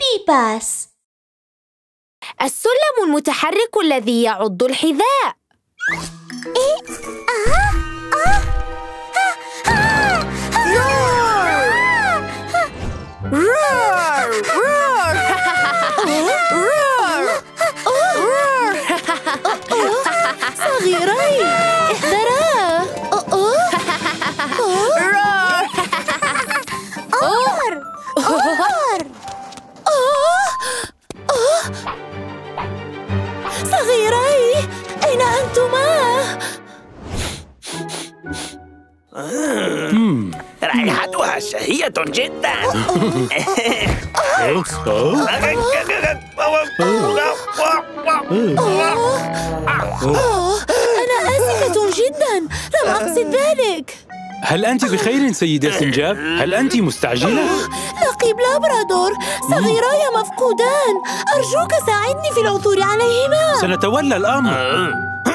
ميني باس. السلم المتحرك الذي يعض الحذاء. صغيري، احذرا. صغيري، أين أنتما؟ رائحتها شهية جدا. أنا آسفة جدا، لم أقصد ذلك. هل أنت بخير سيدة سنجاب؟ هل أنت مستعجلة؟ لقب لابرادور، صغيراي مفقودان. أرجوك ساعدني في العثور عليهما. سنتولى الأمر.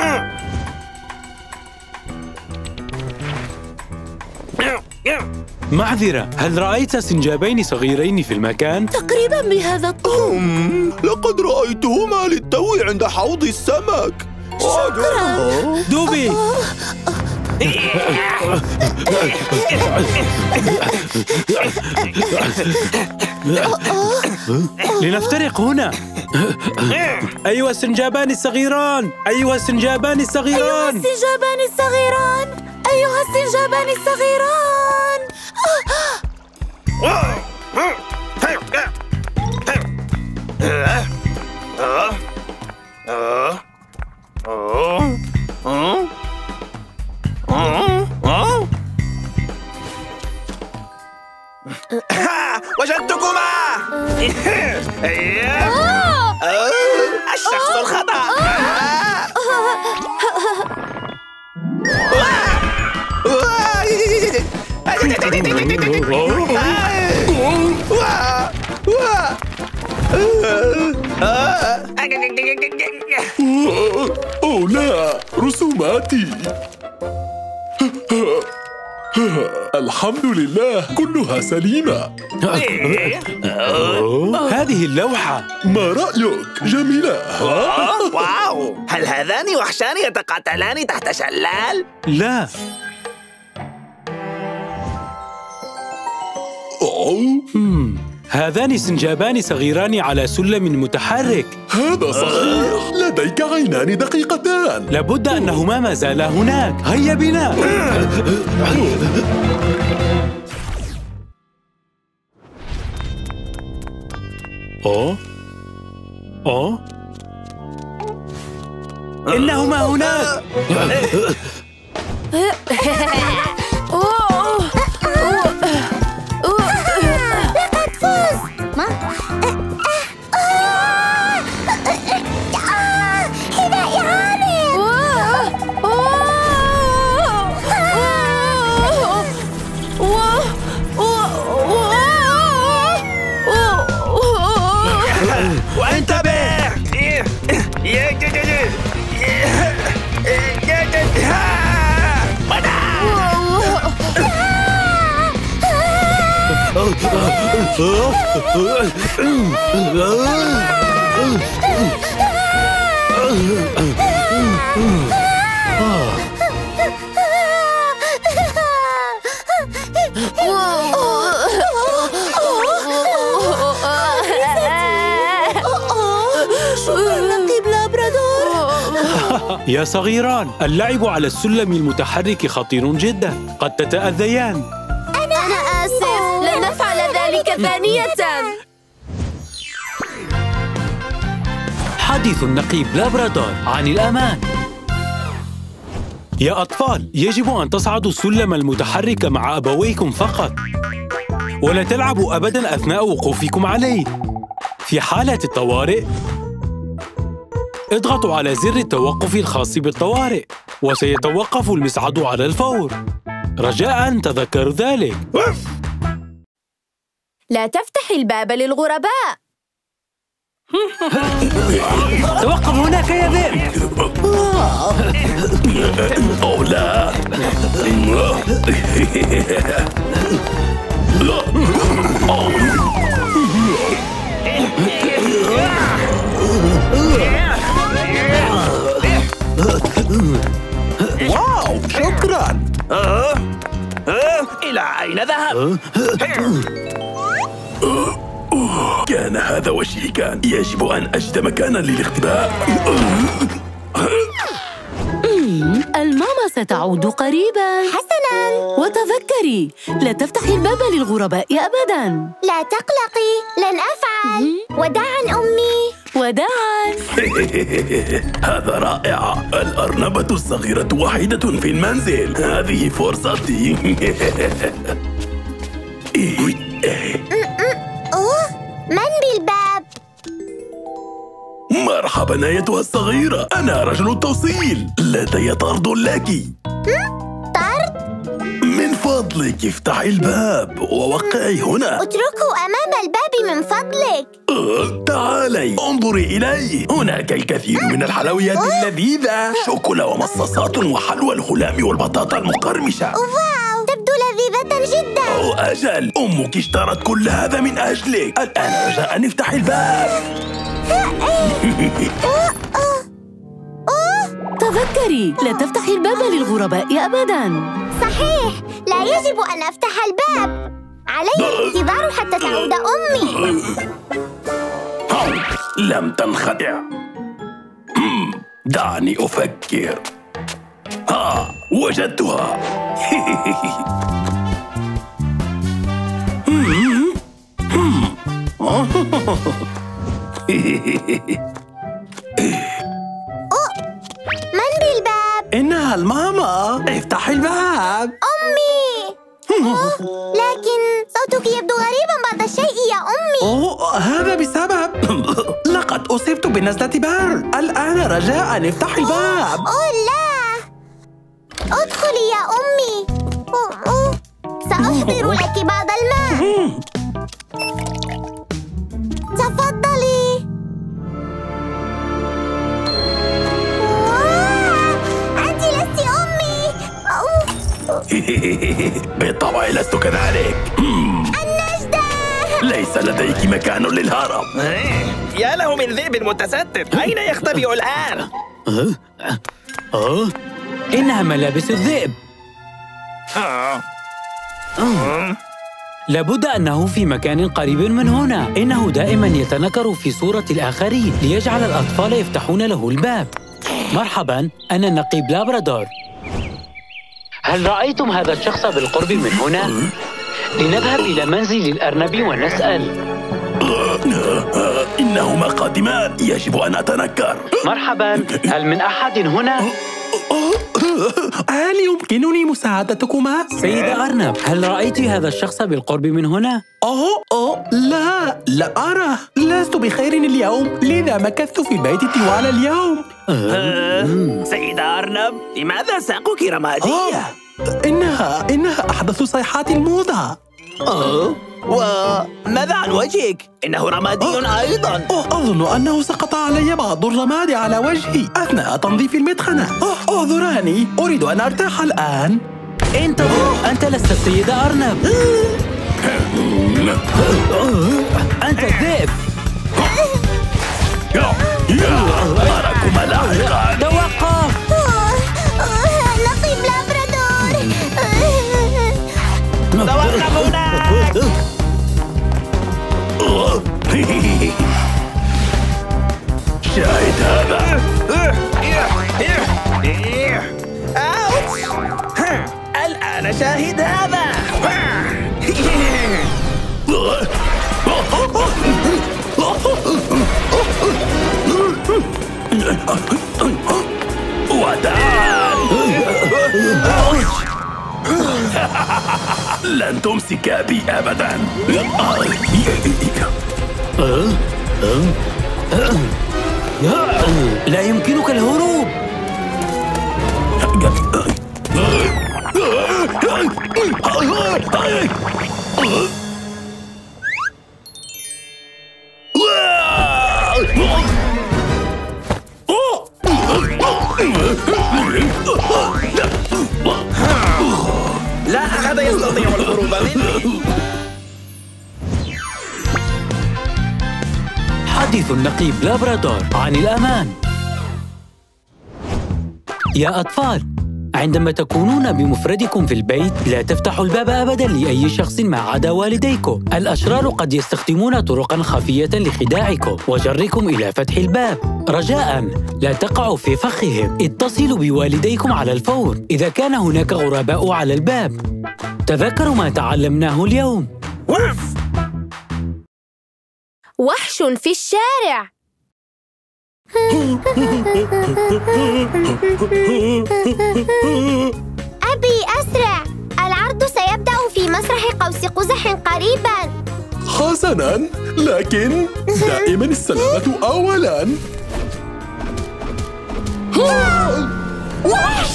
معذرة، هل رأيت سنجابين صغيرين في المكان؟ تقريبا بهذا الطول. لقد رأيتهما للتو عند حوض السمك. شكرا. دوبي. لنفترق هنا. أيها السنجابان الصغيران، أيها السنجابان الصغيران، السنجابان الصغيران، أيها السنجابان الصغيران. وجدتكما. الشخص الخطأ. أوه لا، رسوماتي. الحمد لله، كلها سليمة. هذه اللوحة. ما رأيك؟ جميلة. واو، هل هذان وحشان يتقاتلان تحت شلال؟ لا. هذان سنجابان صغيران على سلم متحرك. هذا صحيح، لديك عينان دقيقتان. لابد أنهما ما زالا هناك. هيا بنا. إنهما هناك. يا صغيران، اللعب على السلم المتحرك خطير جدا، قد تتأذيان. أنا آسف، لن نفعل ذلك ثانية. حديث النقيب لابرادور عن الأمان. يا أطفال، يجب أن تصعدوا السلم المتحرك مع أبويكم فقط، ولا تلعبوا أبداً أثناء وقوفكم عليه. في حالة الطوارئ، اضغطوا على زر التوقف الخاص بالطوارئ، وسيتوقف المصعد على الفور. رجاءً تذكروا ذلك. لا تفتح الباب للغرباء. توقف هناك يا ذئب. أوه لا. كان هذا وشيكا. يجب أن أجد مكانا للاختباء. الماما ستعود قريبا. حسناً. وتذكري، لا تفتحي الباب للغرباء أبداً. لا تقلقي، لن أفعل. وداعاً أمي. وداعاً. هذا رائع. الأرنبة الصغيرة وحيدة في المنزل. هذه فرصتي. أوه، من بالباب؟ مرحبا أيتها الصغيرة، أنا رجل التوصيل. لدي طرد لك. طرد؟ من فضلك افتحي الباب ووقعي هنا. اتركه أمام الباب من فضلك. تعالي انظري إلي. هناك الكثير من الحلويات اللذيذة. شوكولا ومصاصات وحلوى الهلام والبطاطا المقرمشة. واو، تبدو لذيذة جدا. أو أجل، أمك اشترت كل هذا من أجلك. الآن رجاء أن افتحي الباب. تذكري، لا تفتحي الباب للغرباء أبداً. صحيح، لا يجب أن أفتح الباب. علي الانتظار حتى تعود أمي. لم تنخدع. دعني أفكر. وجدتها. من بالباب؟ إنها الماما. افتحي الباب. أمي. لكن صوتك يبدو غريبا بعض الشيء يا أمي. هذا بسبب لقد أصبت بنزلة برد. الآن رجاء افتحي الباب. لا، ادخلي يا أمي. سأحضر لك بعض الماء. تفضلي. أنت لست أمي. بالطبع لست كذلك. النجدة. ليس لديك مكان للهرب. يا له من ذئب متستر، أين يختبئ الآن؟ إنها ملابس الذئب. لابد أنه في مكان قريب من هنا. إنه دائما يتنكر في صورة الآخرين ليجعل الأطفال يفتحون له الباب. مرحبا، أنا النقيب لابرادور. هل رأيتم هذا الشخص بالقرب من هنا؟ لنذهب إلى منزل الأرنب ونسأل. إنهما قادمان، يجب أن أتنكر. مرحبا، هل من أحد هنا؟ هل يمكنني مساعدتكما؟ سيدة أرنب، هل رأيت هذا الشخص بالقرب من هنا؟ لا أراه. لست بخير اليوم، لذا مكثت في البيت طوال اليوم. سيدة أرنب، لماذا ساقك رمادية؟ إنها أحدث صيحات الموضة. وماذا عن وجهك؟ إنه رمادي أيضا. أظن أنه سقط علي بعض الرماد على وجهي أثناء تنظيف المدخنة. اعذراني، أريد أن أرتاح الآن. انتظر، أنت لست السيدة أرنب. أنت الذئب. أراكما لاحقا. توقف. نقيب لابرادور. توقف هناك. شاهد هذا. الآن شاهد هذا. وداعاً. لن تمسك بي أبداً. لا يمكنك الهروب. لا أحد يستطيع الهروب مني. حديث النقيب لابرادور عن الأمان. يا أطفال، عندما تكونون بمفردكم في البيت لا تفتحوا الباب أبداً لأي شخص ما عدا والديكم. الأشرار قد يستخدمون طرقاً خفية لخداعكم وجركم إلى فتح الباب. رجاءً لا تقعوا في فخهم. اتصلوا بوالديكم على الفور إذا كان هناك غرباء على الباب. تذكروا ما تعلمناه اليوم. وحش في الشارع. أبي أسرع، العرض سيبدأ في مسرح قوس قزح قريباً. حسناً، لكن دائماً السلامة أولاً. وحش!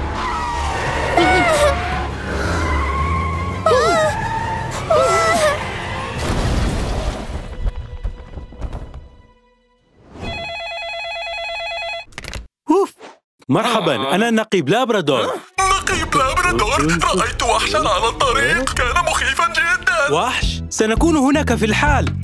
مرحباً، أنا النقيب لابرادور. نقيب لابرادور، رأيت وحشاً على الطريق، كان مخيفاً جداً. وحش؟ سنكون هناك في الحال.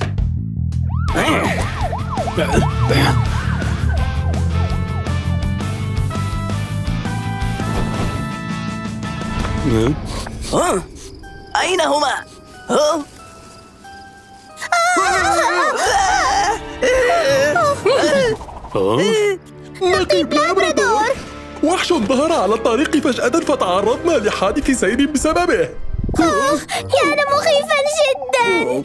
أين هما؟ نقيب لابرادور، وحش ظهر على الطريق فجأة فتعرضنا لحادث سير بسببه. كان مخيفاً جداً.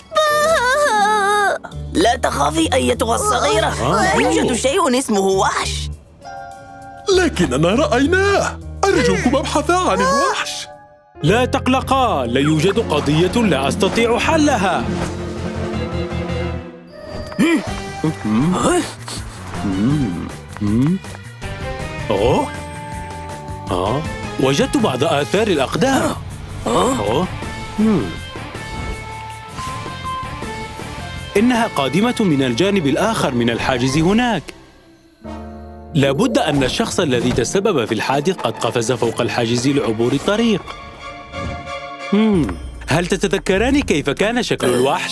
لا تخافي أيتها الصغيرة، لا يوجد شيء اسمه وحش. لكننا رأيناه. أرجوكم ابحثا عن الوحش. لا تقلقا، لا يوجد قضية لا أستطيع حلها. وجدت بعض آثار الأقدام. إنها قادمة من الجانب الآخر من الحاجز هناك. لابد أن الشخص الذي تسبب في الحادث قد قفز فوق الحاجز لعبور الطريق. هل تتذكران كيف كان شكل الوحش؟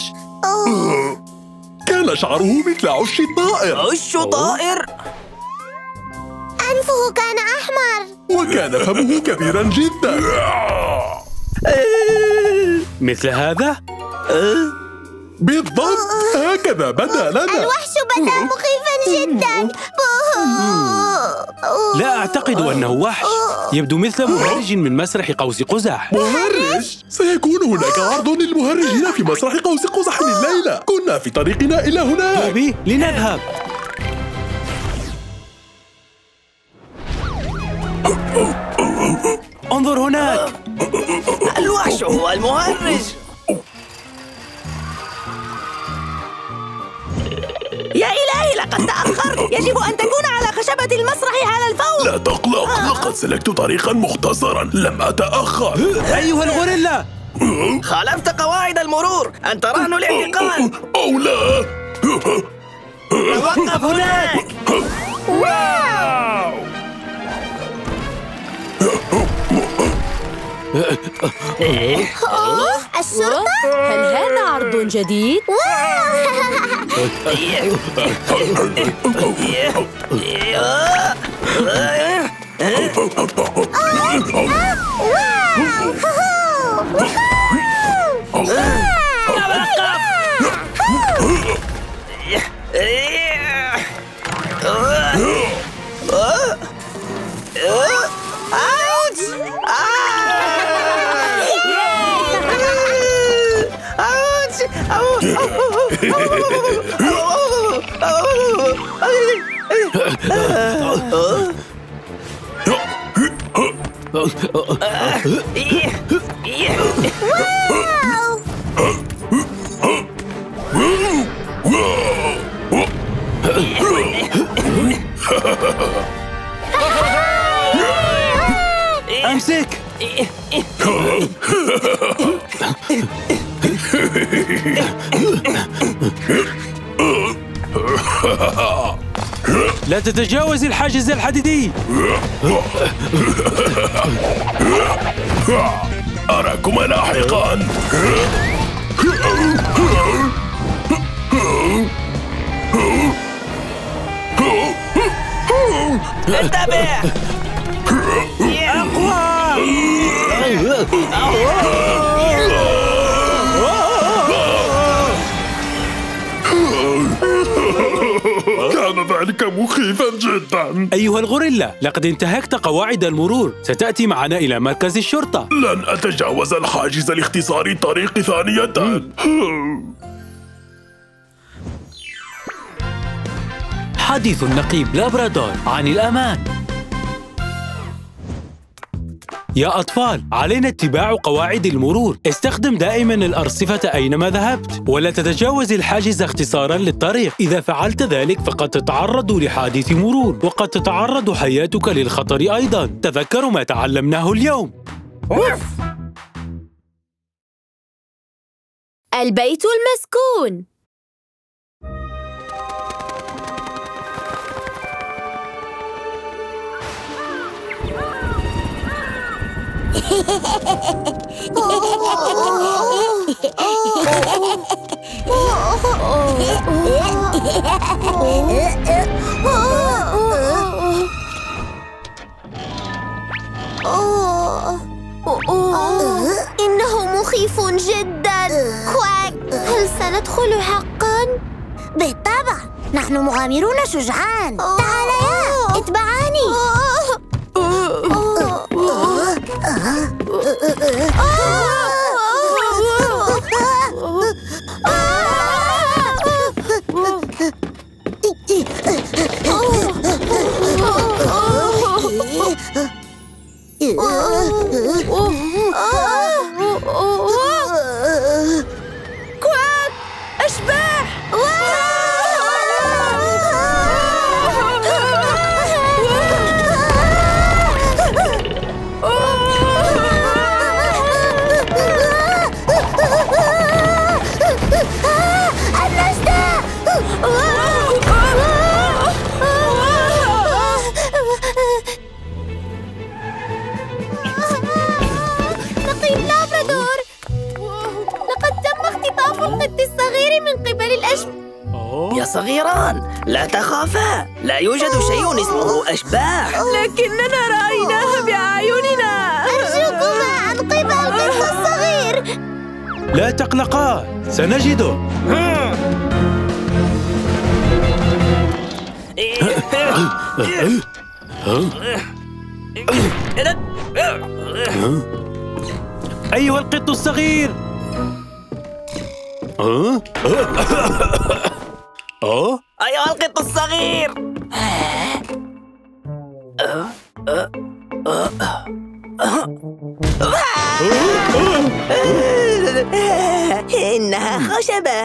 كان شعره مثل عش الطائر. عش طائر؟ أنفه كان أحمر. وكان فمه كبيراً جداً. مثل هذا؟ بالضبط، هكذا بدا لنا. الوحش بدا مخيفاً جداً. لا أعتقد أنه وحش، يبدو مثل مهرج من مسرح قوس قزح. مهرج؟ سيكون هناك عرض للمهرجين في مسرح قوس قزح الليلة. كنا في طريقنا إلى هناك. بوبي، لنذهب. انظر هناك. الوحش هو المهرج. يا إلهي، لقد تأخرت. يجب أن تكون على خشبة المسرح على الفور. لا تقلق، لقد سلكت طريقاً مختصراً، لم أتأخر. أيها الغوريلا، خالفت قواعد المرور، أنت رهن الاعتقال. أو لا. توقف هناك. واو! الشرطة؟ هل هذا عرض جديد؟ أمسك. لا تتجاوز الحاجز الحديدي. أراكما لاحقاً. انتبه. كان ذلك مخيفا جدا. أيها الغوريلا، لقد انتهكت قواعد المرور. ستأتي معنا إلى مركز الشرطة. لن أتجاوز الحاجز لاختصار الطريق ثانية. حديث النقيب لابرادور عن الأمان. يا أطفال، علينا اتباع قواعد المرور. استخدم دائما الأرصفة أينما ذهبت، ولا تتجاوز الحاجز اختصاراً للطريق. إذا فعلت ذلك فقد تتعرض لحادث مرور، وقد تتعرض حياتك للخطر أيضاً. تذكروا ما تعلمناه اليوم. البيت المسكون. إنه مخيف جداً. كواك، هل سندخل حقاً؟ بالطبع، نحن مغامرون شجعان. تعاليا، اتبعاني. كواك، أشباح. نقيب لابرادور، لقد تم اختطاف القط الصغير من قبل الأشباح. يا صغيران، لا تخافا، لا يوجد شيء اسمه أشباح. لكننا رأيناها بأعيننا. أرجوكما أنقذا القط الصغير. لا تقلقا، سنجده. أيها القط الصغير. أيها القط الصغير. إنها خشبة.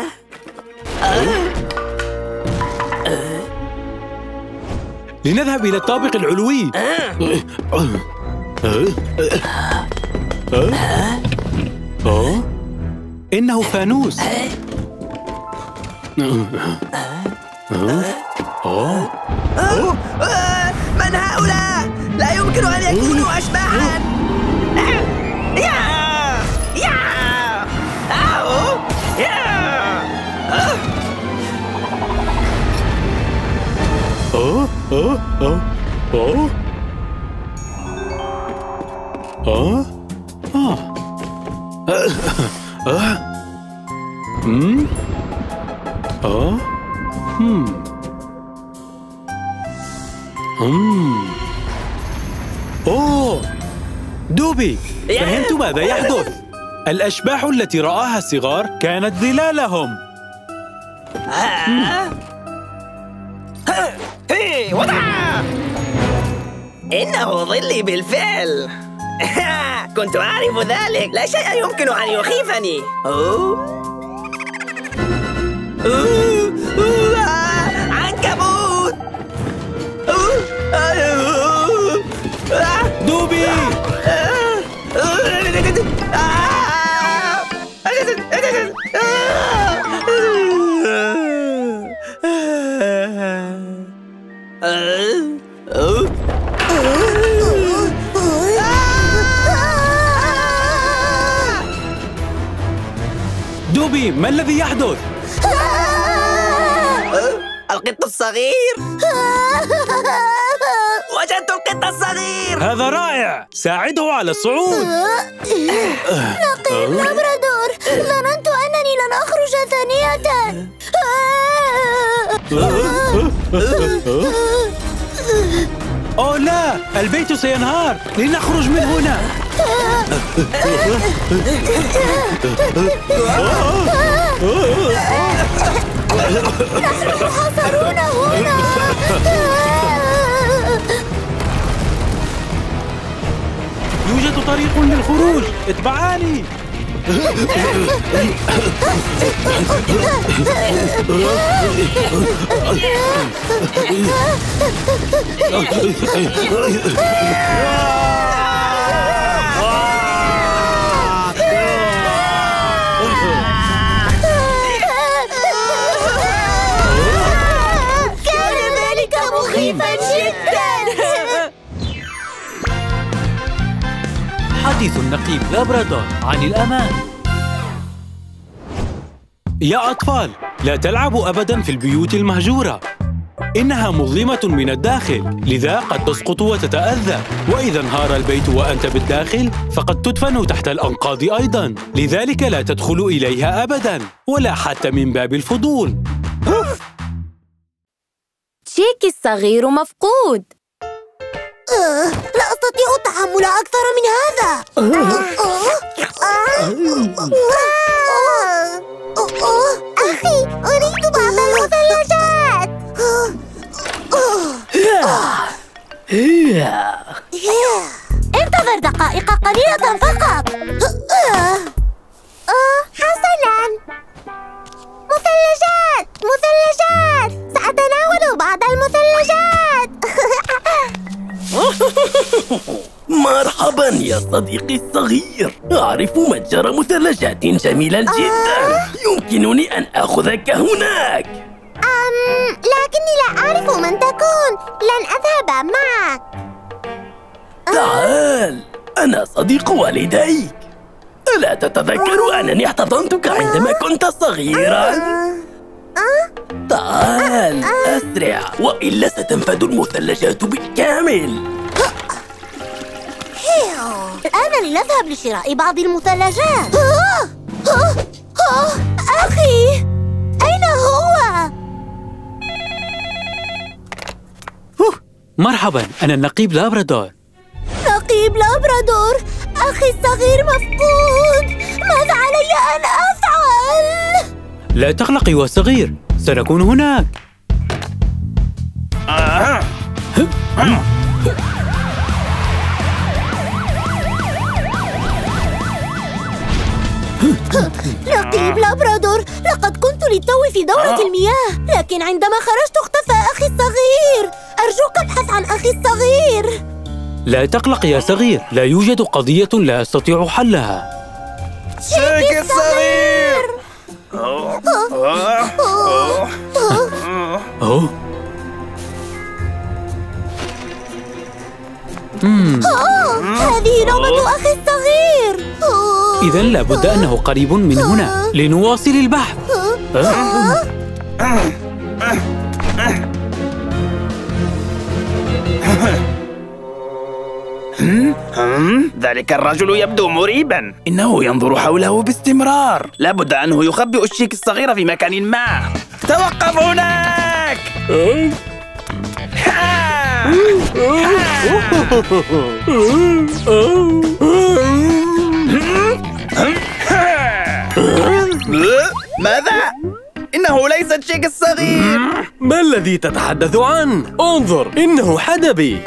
لنذهب إلى الطابق العلوي. إنه فانوس. من هؤلاء؟ لا يمكن أن يكونوا أشباحاً. دوبي، فهمت ماذا يحدث. الأشباح التي رآها الصغار كانت ظلالهم. إنه ظلي بالفعل. كنت أعرف ذلك. لا شيء يمكن أن يخيفني. عنكبوت. دوبي، دوبي، ما الذي يحدث؟ القط الصغير. وجدت القط الصغير. هذا رائع، ساعده على الصعود. نقيب لابرادور، ظننت أنني لن أخرج ثانية. أوه لا، البيت سينهار، لنخرج من هنا. نحن محاصرون هنا. يوجد طريق للخروج، اتبعاني. كان ذلك مخيفا جدا. حديث النقيب لابرادور عن الأمان. يا أطفال، لا تلعبوا أبداً في البيوت المهجورة. إنها مظلمة من الداخل، لذا قد تسقط وتتأذى، وإذا انهار البيت وأنت بالداخل فقد تدفن تحت الأنقاض أيضاً، لذلك لا تدخلوا إليها أبداً، ولا حتى من باب الفضول. تشيكي الصغير مفقود. لا أستطيع تحمل أكثر من هذا. أخي، أريد بعض المثلجات. انتظر دقائق قليلة فقط. حسناً، مثلجات مثلجات، سأتناول بعض المثلجات. مرحبا يا صديقي الصغير، أعرف متجر مثلجات جميلا جدا، يمكنني أن آخذك هناك. لكني لا أعرف من تكون، لن أذهب معك. تعال، أنا صديق والديك. ألا تتذكر أنني احتضنتك عندما كنت صغيرا؟ تعال أسرع، وإلا ستنفد المثلجات بالكامل. الآن لنذهب لشراء بعض المثلجات. أخي، أين هو؟ مرحباً، أنا النقيب لابرادور. نقيب لابرادور، أخي الصغير مفقود. ماذا علي أن أفعل؟ لا تقلق يا صغير، سنكون هناك. نقيب لابرادور، لقد كنت للتو في دورة المياه، لكن عندما خرجت اختفى أخي الصغير. أرجوك ابحث عن أخي الصغير. لا تقلق يا صغير، لا يوجد قضية لا أستطيع حلها. تشيكي الصغير. أوه. هذه نوبة أخي الصغير. إذن لابد أنه قريب من هنا، لنواصل البحث. ذلك الرجل يبدو مريباً، إنه ينظر حوله باستمرار، لابد أنه يخبئ الشيك الصغير في مكان ما. توقف هناك! ماذا؟ إنه ليس الشيك الصغير. ما الذي تتحدث عنه؟ انظر، إنه حدبي.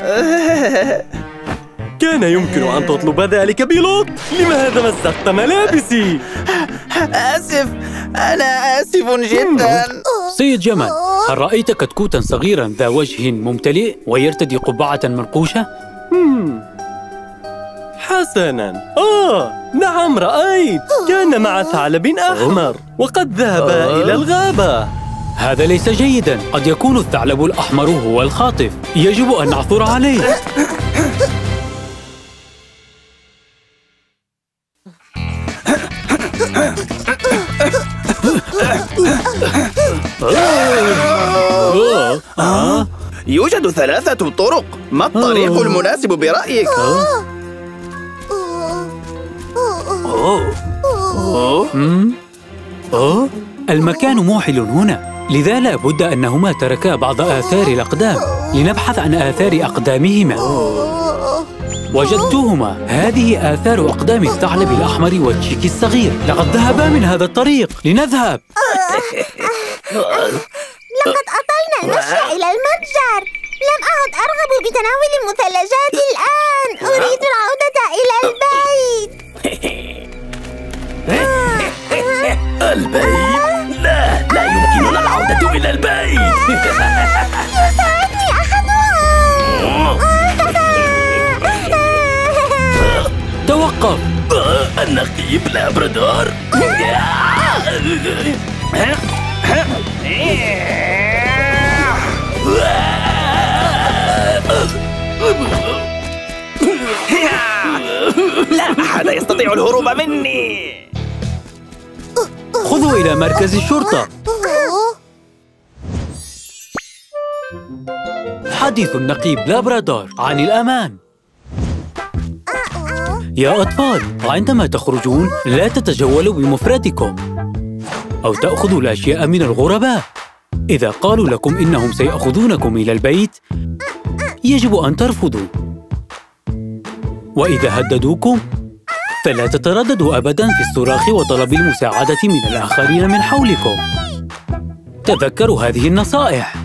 كان يمكن أن تطلب ذلك بلطف. لماذا مسخت ملابسي؟ آسف، أنا آسف جدا. سيد جمال، هل رأيت كتكوتا صغيرا ذا وجه ممتلئ ويرتدي قبعة منقوشة؟ حسناً، نعم رأيت. كان مع ثعلب أحمر وقد ذهبا إلى الغابة. هذا ليس جيداً، قد يكون الثعلب الأحمر هو الخاطف، يجب أن نعثر عليه. يوجد 3 طرق. ما الطريق المناسب برأيك؟ المكان موحل هنا، لذا لا بد أنهما تركا بعض آثار الأقدام. لنبحث عن آثار أقدامهما. وجدتهما، هذه آثار أقدام الثعلب الأحمر والتشيك الصغير. لقد ذهبا من هذا الطريق. لنذهب. لقد أطلنا المشي إلى المتجر. لم أعد أرغب بتناول المثلجات الآن. أريد العودة إلى البيت. البيت؟ لا يمكننا العودة إلى البيت. يساعدني أحدهم. توقف. النقيب لابرادور. لا أحد يستطيع الهروب مني. خذوا إلى مركز الشرطة. حديث النقيب لابرادور عن الأمان. يا أطفال، عندما تخرجون لا تتجولوا بمفردكم أو تأخذوا الأشياء من الغرباء. إذا قالوا لكم إنهم سيأخذونكم إلى البيت يجب أن ترفضوا. وإذا هددوكم فلا تترددوا أبداً في الصراخ وطلب المساعدة من الآخرين من حولكم. تذكروا هذه النصائح.